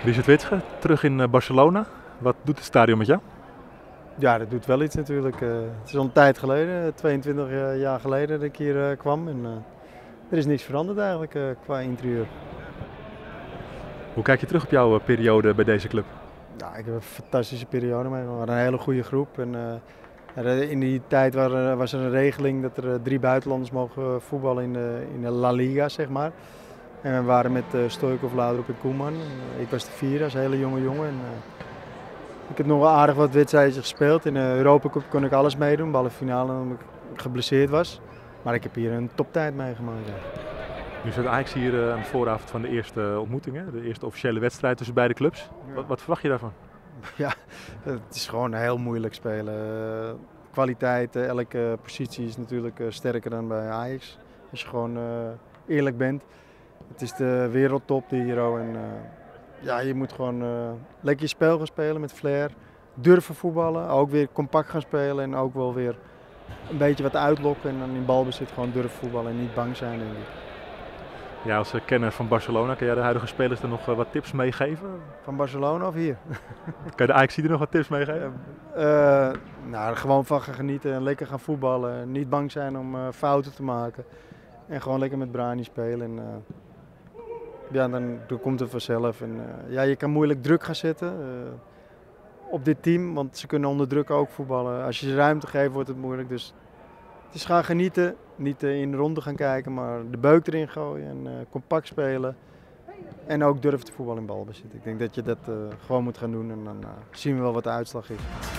Richard Witsche, terug in Barcelona. Wat doet het stadion met jou? Ja, dat doet wel iets natuurlijk. Het is al een tijd geleden, 22 jaar geleden dat ik hier kwam. En er is niks veranderd eigenlijk qua interieur. Hoe kijk je terug op jouw periode bij deze club? Ja, ik heb een fantastische periode meegemaakt. We hadden een hele goede groep. In die tijd was er een regeling dat er 3 buitenlanders mogen voetballen in de La Liga, zeg maar. En we waren met Stoichkov, Laudrup en Koeman. Ik was de vierde als hele jonge jongen. Ik heb nog wel aardig wat wedstrijdjes gespeeld. In de Europa Cup kon ik alles meedoen, behalve finale omdat ik geblesseerd was. Maar ik heb hier een toptijd meegemaakt. Ja. Nu staat Ajax hier aan de vooravond van de eerste ontmoeting, hè? De eerste officiële wedstrijd tussen beide clubs. Ja. Wat verwacht je daarvan? Ja, het is gewoon heel moeilijk spelen. Kwaliteit, elke positie is natuurlijk sterker dan bij Ajax. Als je gewoon eerlijk bent. Het is de wereldtop hier. Ja, je moet gewoon lekker je spel gaan spelen met flair. Durven voetballen, ook weer compact gaan spelen en ook wel weer een beetje wat uitlokken. En dan in balbezit gewoon durven voetballen en niet bang zijn, denk ik. Ja, als kenner van Barcelona, kan jij de huidige spelers er nog wat tips meegeven? Van Barcelona of hier? Kan je de Ajax er nog wat tips meegeven? Nou, gewoon van gaan genieten en lekker gaan voetballen. Niet bang zijn om fouten te maken. En gewoon lekker met Brani spelen. Ja, dan komt het vanzelf. Ja, je kan moeilijk druk gaan zetten op dit team, want ze kunnen onder druk ook voetballen. Als je ze ruimte geeft, wordt het moeilijk. Dus het is gaan genieten, niet in de ronde gaan kijken, maar de beuk erin gooien en compact spelen. En ook durven te voetballen in balbezit. Ik denk dat je dat gewoon moet gaan doen en dan zien we wel wat de uitslag is.